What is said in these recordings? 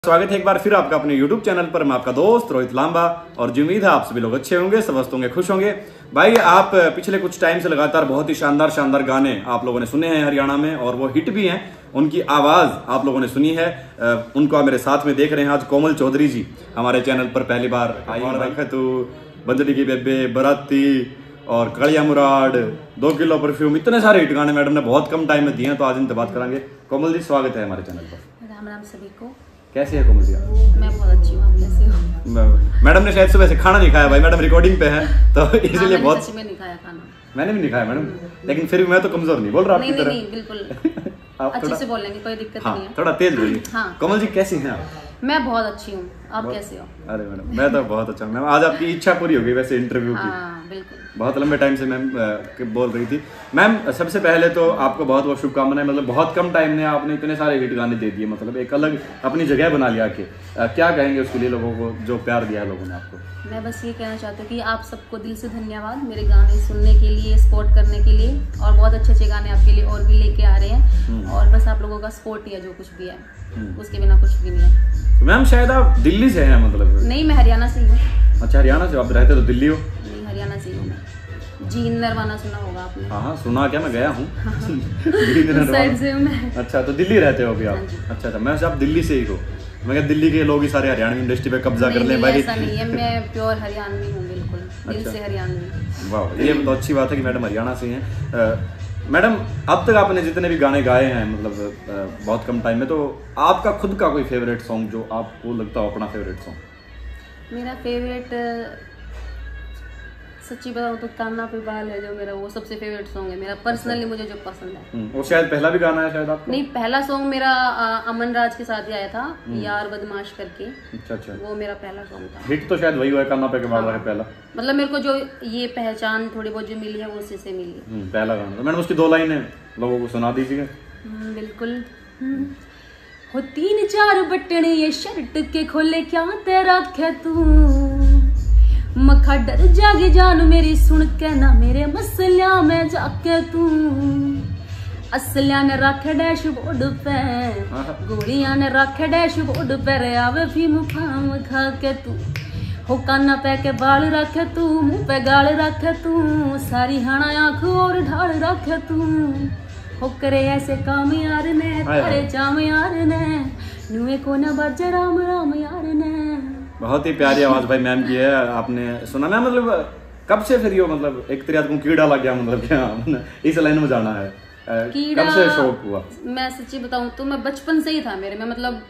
स्वागत है एक बार फिर आपका अपने YouTube चैनल पर। मैं आपका दोस्त रोहित लांबा और जी उम्मीद है आप सभी लोग अच्छे होंगे, स्वस्थ होंगे, खुश होंगे। भाई आप पिछले कुछ टाइम से लगातार बहुत ही शानदार गाने आप लोगों ने सुने हैं हरियाणा में और वो हिट भी हैं। उनकी आवाज आप लोगों ने सुनी है। उनको आप मेरे साथ में देख रहे हैं आज कोमल चौधरी जी हमारे चैनल पर पहली बार आई। तू बंदड़ी की बेबे, बराती और कड़िया मुराद, 2 किलो परफ्यूम, इतने सारे हिट गाने मैडम ने बहुत कम टाइम में दिए हैं, तो आज इनसे बात करेंगे। कोमल जी स्वागत है हमारे चैनल पर। राम राम सभी को। कैसे है कोमल जी? मैं बहुत अच्छी हूँ, आप कैसे हो? मैडम ने शायद सुबह से खाना नहीं खाया भाई, मैडम रिकॉर्डिंग पे है तो इसलिए बहुत। सच में नहीं खाया खाना। मैंने भी नहीं खाया मैडम, लेकिन फिर भी मैं तो कमजोर नहीं बोल रहा आपकी तरह। नहीं बिल्कुल अच्छे से बोलेंगे, कोई दिक्कत नहीं है। थोड़ा तेज बोलिए। हाँ। कोमल जी कैसी हैं आप? मैं बहुत अच्छी हूँ, आप कैसे हो? अरे मैडम मैं तो बहुत अच्छा हूँ मैम। आज आपकी इच्छा पूरी हो गई वैसे इंटरव्यू की। हाँ बिल्कुल। बहुत लंबे टाइम से मैम बोल रही थी। मैम सबसे पहले तो आपको बहुत बहुत शुभकामनाएं। मतलब बहुत कम टाइम में आपने इतने सारे हिट गाने दे दिए, मतलब एक अलग अपनी जगह बना लिया के। क्या कहेंगे उसके लिए लोगों को जो प्यार दिया लोगों ने आपको? मैं बस ये कहना चाहती हूँ कि आप सबको दिल से धन्यवाद मेरे गाने सुनने के लिए, सपोर्ट करने के लिए, और बहुत अच्छे अच्छे गाने आपके लिए और भी लेके आ रहे हैं। और बस आप लोगों का सपोर्ट ही है, जो कुछ भी है उसके बिना कुछ भी नहीं है। तो मैम शायद आप दिल्ली से हैं? मतलब नहीं, मैं हरियाणा से ही हूँ। अच्छा हरियाणा से? आप रहते तो दिल्ली हो? नहीं, हरियाणा से ही हूँ मैं। जींद नरवाना सुना होगा आपने? हाँ सुना, क्या मैं गया हूँ साइड से हूँ मैं। अच्छा तो दिल्ली रहते हो अभी आप? अच्छा मैं आप दिल्ली से ही हो। मैं क्या दिल्ली के लोग ही सारे हरियाणवी इंडस्ट्री पे कब्जा कर ले भाई? ऐसा नहीं है, मैं प्योर हरियाणवी हूँ, बिल्कुल दिल से हरियाणवी। वाह, ये तो अच्छी बात है कि मैडम हरियाणा से हैं। मैडम अब तक आपने जितने भी गाने गाए हैं, मतलब बहुत कम टाइम में, तो आपका खुद का कोई फेवरेट सॉन्ग जो आपको लगता हो अपना फेवरेट सॉन्ग? मेरा फेवरेट सच्ची बताऊँ तो कान्हा पे बाल है जो मेरा, वो सबसे फेवरेट सॉन्ग है मेरा पर्सनली, मुझे जो पसंद है। और शायद पहला भी गाना है शायद आपका? नहीं, पहला सॉन्ग मेरा अमन राज के साथ ही आया था, यार बदमाश करके। अच्छा वो मेरा पहला सॉन्ग था। हिट तो शायद वही हुआ है, कान्हा पे बाल है पहला। मतलब मेरे को जो ये पहचान थोड़ी बहुत जो मिली है वो उसी से मिली है। पहला गाना तो मैडम उसकी 2 लाइनें लोगों को सुना दीजिए। बिल्कुल। हो 3-4 बटन ये शर्ट के खोले क्या तेरा खे तू, मखा डर जागे जान मेरी सुन के ना मेरे मसलिया में जाके तू, असलिया ने रखे डैशबोर्ड पे, गोलियां ने रखे डैशबोर्ड पे, रे आवे फीम खाम खा के तू, हो काना पे के बाल रखे तू, मुंह पे गाल रखे तू, सारी हाना आंख और ढाल रखे तू, हो करे ऐसे काम यार ने तेरे जाम यार ने, नुए को न बज राम राम यार ने। बहुत ही प्यारी आवाज भाई मैम की है, आपने सुना ना? मतलब कब से फिर यो मतलब एक तरह को कीड़ा लग गया, मतलब क्या इस लाइन में जाना है? कब से शौक हुआ? मैं सच्ची बताऊं तो मैं बचपन से ही था मेरे में, मतलब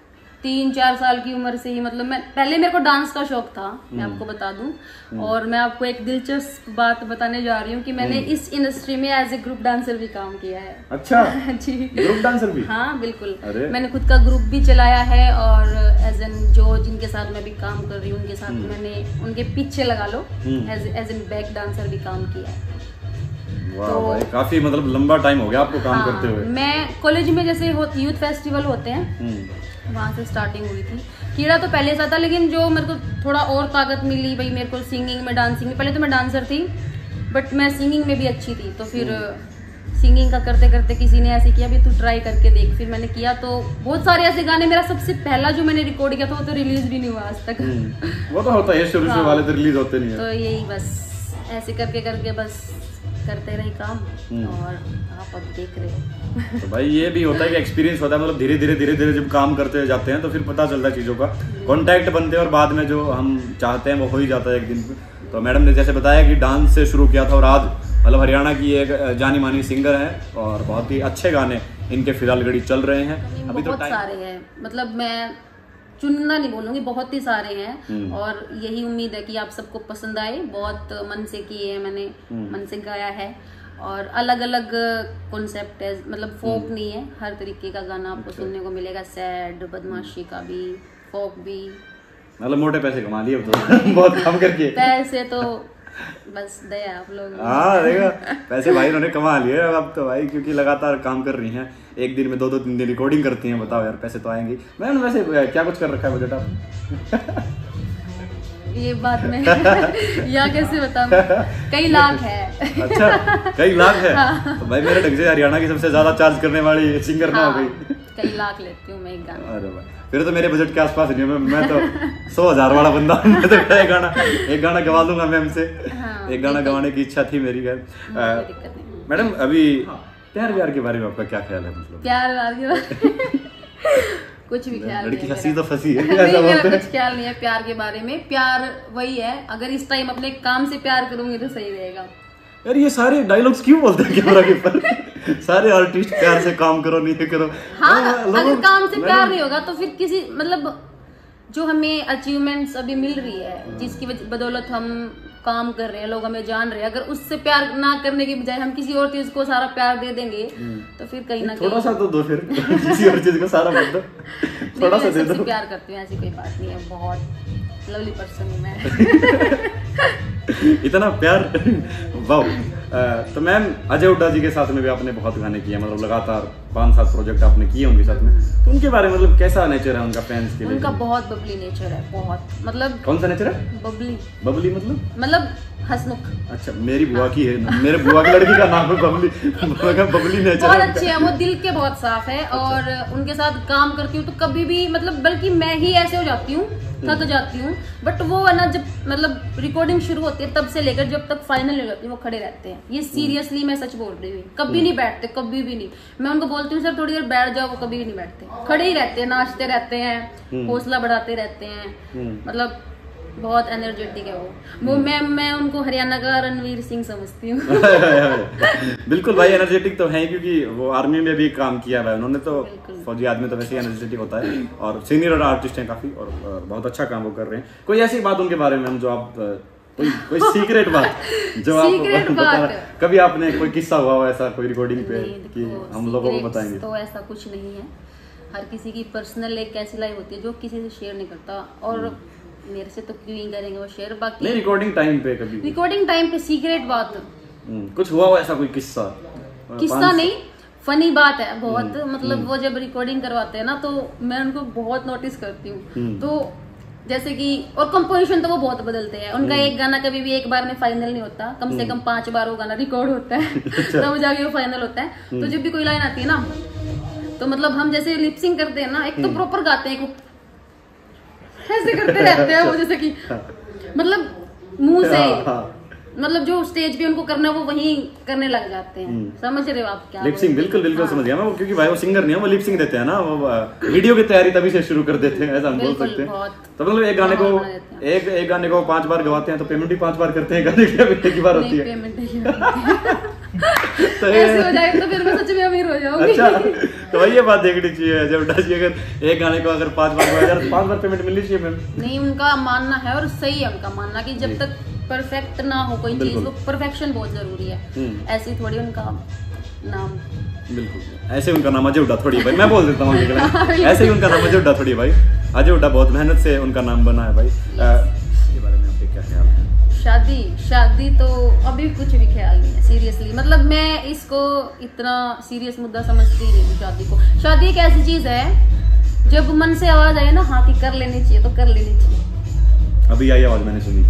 3-4 साल की उम्र से ही, मतलब मैं पहले मेरे को डांस का शौक था, मैं आपको बता दूं। और मैं आपको एक दिलचस्प बात बताने जा रही हूँ कि मैंने इस इंडस्ट्री में एज ए ग्रुप डांसर भी काम किया है। अच्छा जी, ग्रुप डांसर भी? हाँ बिल्कुल। मैंने खुद का ग्रुप भी चलाया है, और एज एन जो जिनके साथ मैं भी काम कर रही हूँ उनके साथ मैंने उनके पीछे लगा लो एज एन बैक डांसर भी काम किया है। वाह भाई, काफी मतलब लंबा टाइम हो गया आपको काम करते हुए। मैं कॉलेज में जैसे यूथ फेस्टिवल होते हैं वहाँ से स्टार्टिंग हुई थी। कीड़ा तो पहले से था, लेकिन जो मेरे को थोड़ा और ताकत मिली भाई मेरे को सिंगिंग में, डांसिंग में। पहले तो मैं डांसर थी बट मैं सिंगिंग में भी अच्छी थी, तो फिर सिंगिंग का करते करते किसी ने ऐसे किया भी तू ट्राई करके देख, फिर मैंने किया तो बहुत सारे ऐसे गाने। मेरा सबसे पहला जो मैंने रिकॉर्ड किया था वो तो रिलीज भी नहीं हुआ आज तक। वो तो होता है, शुरू से वाले तो रिलीज होते नहीं है। तो यही बस ऐसे करके करके बस करते रहे काम, और आप अब देख रहे हो। तो भाई ये भी होता है कि एक्सपीरियंस होता है, मतलब धीरे धीरे जब काम करते जाते हैं तो फिर पता चलता है चीज़ों का, कॉन्टैक्ट बनते हैं और बाद में जो हम चाहते हैं वो हो ही जाता है एक दिन। तो मैडम ने जैसे बताया कि डांस से शुरू किया था और आज मतलब हरियाणा की एक जानी मानी सिंगर है और बहुत ही अच्छे गाने इनके फिलहाल घड़ी चल रहे हैं। अभी तो सारे हैं, मतलब मैं चुनना नहीं बोलूंगी, बहुत ही सारे हैं, और यही उम्मीद है कि आप सबको पसंद आए। बहुत मन से किए हैं मैंने, मन से गाया है, और अलग अलग कॉन्सेप्ट है, मतलब फोक नहीं है, हर तरीके का गाना आपको सुनने को मिलेगा। सैड, बदमाशी का भी, फोक भी। मतलब मोटे पैसे कमा लिए अब तो बहुत काम करके। पैसे तो बस दया आप लोग। हाँ देखो पैसे भाई उन्होंने कमा लिए अब तो भाई, क्योंकि लगातार काम कर रही हैं, एक दिन में 2-3 दिन रिकॉर्डिंग करती हैं। बताओ यार, पैसे तो आएंगे। मैंने वैसे क्या कुछ कर रखा है बजट आप? ये बात में यहाँ कैसे बताऊं, कई लाख है। अच्छा कई लाख है? हाँ। तो भाई मेरे ढंग से हरियाणा की सबसे ज्यादा चार्ज करने वाली सिंगर ना हो गई। कई लाख लेती हूँ मैं एक गाना। अरे भाई फिर तो मेरे बजट के आसपास नहीं है। मैं तो 100,000 वाला बंदा हूं। मैं तो एक गाना गवा दूंगा मैम से। एक गाना गवाने की इच्छा थी मेरी। मैडम अभी प्यार व्यार के बारे में आपका क्या ख्याल है? मतलब प्यार व्यार के बारे कुछ भी ख्याल लड़की नहीं फंसी तो फंसी है। नहीं, मेरा कुछ ख्याल नहीं है प्यार के बारे में। प्यार वही है, अगर इस टाइम अपने काम से प्यार करूंगी तो सही रहेगा। यार ये सारे डायलॉग्स क्यों बोलते हैं कैमरा के ऊपर? सारे आर्टिस्ट प्यार से काम करो, नहीं करो। हाँ, अगर काम से प्यार नहीं होगा तो फिर किसी मतलब जो हमें अचीवमेंट्स अभी मिल रही है, जिसकी बदौलत हम काम कर रहे हैं, लोग हमें जान रहे हैं, अगर उससे प्यार ना करने की बजाय हम किसी और चीज को सारा प्यार दे देंगे तो फिर कहीं ना कहीं थोड़ा सा तो दो, फिर किसी और चीज को सारा मत दो, थोड़ा सा दे दो। प्यार करती हूँ, ऐसी कोई बात नहीं है, बहुत लवली पर्सन हूँ मैं। इतना प्यार, वाह। तो मैम अजय हुड्डा जी के साथ में भी आपने बहुत गाने किए, मतलब लगातार 5-7 प्रोजेक्ट आपने किए उनके साथ में, तो उनके बारे में मतलब कैसा नेचर है उनका फैंस के लिए? उनका बहुत बबली नेचर है, बहुत मतलब। कौन सा नेचर है? बबली। बबली मतलब हंसमुख। अच्छा, मेरी बुआ की है, मेरे बुआ की लड़की का नाम है बबली। बबली नेचर बहुत अच्छे हैं वो, दिल के बहुत साफ है। और उनके साथ काम करती हूँ तो कभी भी मतलब, बल्कि मैं ही ऐसे हो जाती हूँ, थक जाती हूँ, बट वो है ना, जब मतलब रिकॉर्डिंग शुरू होती है तब से लेकर जब तक फाइनल हो जाती है वो खड़े रहते हैं। ये सीरियसली मैं सच बोल रही हूँ, कभी नहीं बैठते, कभी भी नहीं। मैं उनको बोलती हूँ सर थोड़ी देर बैठ जाओ, वो कभी भी नहीं बैठते, खड़े ही रहते हैं, नाचते रहते हैं, हौसला बढ़ाते रहते हैं। मतलब बहुत एनर्जेटिक है वो मैं उनको हरियाणा का रणवीर सिंह समझती हूँ। बिल्कुल भाई, एनर्जेटिक तो है, क्योंकि वो आर्मी में भी काम किया है उन्होंने, तो फौजी आदमी तो वैसे ही एनर्जेटिक होता है, और सीनियर आर्टिस्ट हैं काफी, और बहुत अच्छा काम वो कर रहे हैं। कोई ऐसी बात उनके बारे में हम जो आप कोई सीक्रेट बात जो आप कभी आपने कोई किस्सा हुआ हो ऐसा कोई रिकॉर्डिंग पे कि हम लोगों को बताएंगे? तो ऐसा कुछ नहीं है, हर किसी की पर्सनल एक ऐसी लाइफ होती है जो किसी से शेयर नहीं करता, और मेरे से तो क्यों ही करेंगे वो शेयर। बाकी नहीं, रिकॉर्डिंग टाइम पे कभी, रिकॉर्डिंग टाइम पे सीक्रेट बात कुछ हुआ हो ऐसा कोई किस्सा? नहीं, फनी बात है बहुत। मतलब वो जब रिकॉर्डिंग करवाते हैं ना तो मैं उनको बहुत नोटिस करती हूँ, तो जैसे कि, और कंपोजिशन तो वो बहुत बदलते हैं। उनका एक गाना कभी भी एक बार में फाइनल नहीं होता, कम से कम 5 बार वो गाना रिकॉर्ड होता है तब जाके वो फाइनल होता है। तो जब भी कोई लाइन आती है ना, तो मतलब हम जैसे लिपसिंग करते हैं ना, एक तो प्रॉपर गाते हैं, ऐसे करते रहते हैं वो, जैसे कि मतलब मुंह से, मतलब जो स्टेज पे उनको करना है वो वहीं करने लग जाते हैं। समझ रहे हो आप क्या? लिपसिंग बिल्कुल समझ गया मैं, वो क्योंकि भाई वो सिंगर नहीं है, वो लिपसिंग देते हैं ना, वो वीडियो की तैयारी तभी से शुरू कर देते हैं, ऐसा हम बोल सकते हैं। तो मतलब एक गाने को 5 बार गवाते हैं तो पेमेंट भी 5 बार करते हैं, गाने की एक बार होती है। तो ऐसे हो जाए तो फिर मैं सच में अमीर हो जाऊंगी। अच्छा, तो वही ये बात देखनी चाहिए अजय हुड्डा जी, अगर एक गाने को अगर 5 बार पेमेंट मिलनी चाहिए मैम। नहीं, उनका मानना है, और सही है उनका मानना, कि जब तक परफेक्ट ना हो कोई चीज, वो परफेक्शन बहुत जरूरी है। ऐसे थोड़ी उनका नाम, बिल्कुल ऐसे उनका नाम अजय हुड्डा थोड़ी भाई, मैं बोल देता हूँ ऐसे ही उनका नाम अजय हुड्डा थोड़ी भाई, अजय हुड्डा बहुत मेहनत से उनका नाम बना है भाई। इसके बारे में आपके क्या ख्याल है? शादी तो अभी कुछ भी ख्याल नहीं है सीरियसली, मतलब मैं इसको इतना सीरियस मुद्दा समझती ही नहीं हूँ। शादी एक ऐसी चीज है जब मन से आवाज आए ना, हाँ कि कर लेनी चाहिए तो कर लेनी चाहिए। अभी आई आवाज मैंने सुनी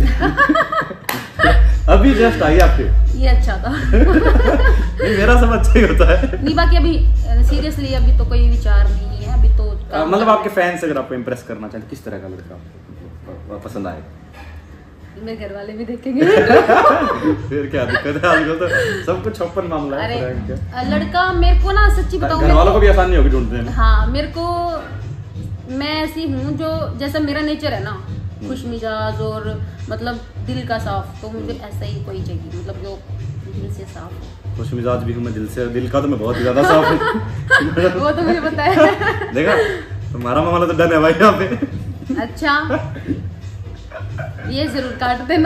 अभी जस्ट आई आपके, ये अच्छा था। नहीं, मेरा सब अच्छा ही होता है। नहीं, बाकी अभी सीरियसली अभी तो कोई विचार नहीं है, अभी तो मतलब आपके फैंस अगर आपको इम्प्रेस करना चाहते किस तरह का लड़का आपको पसंद आए? मेरे घर वाले भी देखेंगे। फिर क्या दिक्कत है, आजकल तो सब कुछ ओपन मामला है। लड़का मेरे को ना सच्ची बताऊं, घर वालों को भी आसानी होगी ढूंढने में। हाँ, मेरे को, मैं ऐसी हूँ जो जैसा मेरा नेचर है ना, खुश मिजाज और मतलब दिल का साफ, तो मुझे ऐसा ही कोई चाहिए, मतलब जो दिल से साफ हो। खुश मिजाज भी हूँ मैं दिल से, दिल का तो मैं बहुत ही ज्यादा साफ हूँ। वो तो मुझे पता है। देखा, तुम्हारा मामला तो डन है भाई यहाँ पे। अच्छा, ये जरूर काट देना।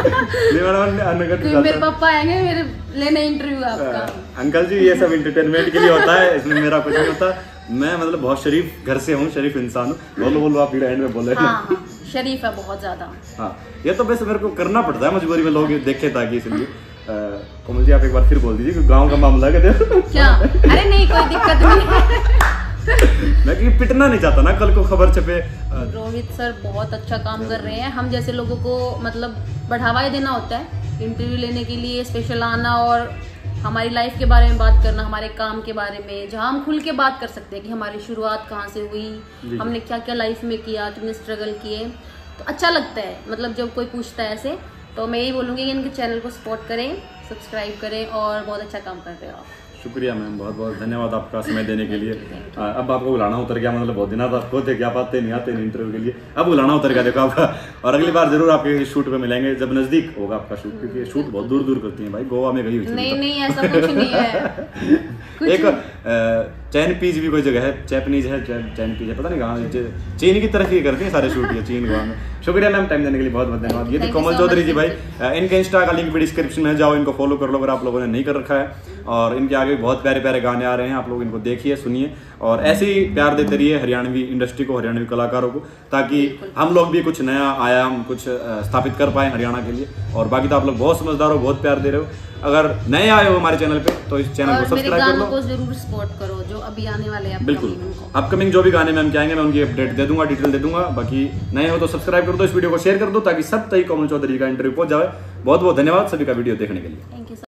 मेरे पापा आएंगे मेरे लेने इंटरव्यू आपका। अंकल जी, ये सब एंटरटेनमेंट के लिए होता है, इसमें मेरा कुछ नहीं होता। मैं मतलब बहुत शरीफ घर से हूँ, शरीफ इंसान हूँ। बोलो आप एंड में बोल रहे हैं। शरीफ है बहुत ज्यादा। हाँ, ये तो वैसे मेरे को करना पड़ता है मजबूरी में, लोग देखे ताकि, इसलिए कोमल जी आप एक बार फिर बोल दीजिए, गाँव का मामला है क्या? अरे नहीं, कोई दिक्कत नहीं। मैं कि पिटना नहीं चाहता ना, कल को खबर छपे। रोहित सर बहुत अच्छा काम कर रहे हैं, हम जैसे लोगों को मतलब बढ़ावा ही देना होता है, इंटरव्यू लेने के लिए स्पेशल आना और हमारी लाइफ के बारे में बात करना, हमारे काम के बारे में, जहाँ हम खुल के बात कर सकते हैं कि हमारी शुरुआत कहाँ से हुई, हमने क्या क्या लाइफ में किया, कितने स्ट्रगल किए, तो अच्छा लगता है। मतलब जब कोई पूछता है ऐसे, तो मैं यही बोलूँगी कि इनके चैनल को सपोर्ट करें, सब्सक्राइब करें और बहुत अच्छा काम कर रहे हो आप। शुक्रिया मैम, बहुत बहुत धन्यवाद आपका समय देने के लिए। अब आपको बुलाना उतर गया, मतलब बहुत दिन आप होते क्या पाते नहीं आते इंटरव्यू के लिए, अब बुलाना उतर गया देखो आपका। और अगली बार जरूर आपके शूट पे मिलेंगे जब नजदीक होगा आपका शूट, क्योंकि शूट बहुत दूर दूर करती हैं भाई, गोवा में गई हुई थी। नहीं ऐसा कुछ नहीं है। एक चैन पीज भी कोई जगह है, चैपनीज है, चैन पीज है, पता नहीं कहाँ, चीन की तरफ ही करती है सारे शूट ये, चीन गोवा में। शुक्रिया मैम टाइम देने के लिए, बहुत बहुत धन्यवाद। ये थी कोमल चौधरी जी भाई, इनके इंस्टा का लिंक भी डिस्क्रिप्शन में, जाओ इनको फॉलो कर लो अगर आप लोगों ने नहीं कर रखा है। और इनके आगे बहुत प्यारे प्यारे गाने आ रहे हैं, आप लोग इनको देखिए सुनिए और ऐसे ही प्यार देते रहिए हरियाणवी इंडस्ट्री को, हरियाणवी कलाकारों को, ताकि हम लोग भी कुछ नया आयाम कुछ स्थापित कर पाए हरियाणा के लिए। और बाकी तो आप लोग बहुत समझदार हो, बहुत प्यार दे रहे हो। अगर नए आए हो हमारे चैनल पे तो इस चैनल को सब्सक्राइब कर लो, जरूर सपोर्ट करो जो अभी आने वाले हैं। बिल्कुल, अपकमिंग जो भी गाने में हम क्या आएंगे मैं उनकी अपडेट दे दूंगा, डिटेल दे दूंगा। बाकी नए हो तो सब्सक्राइब कर दो, इस वीडियो को शेयर कर दो ताकि सब तक कोमल चौधरी का इंटरव्यू पहुंच जाए। बहुत बहुत धन्यवाद सभी का वीडियो देखने के लिए।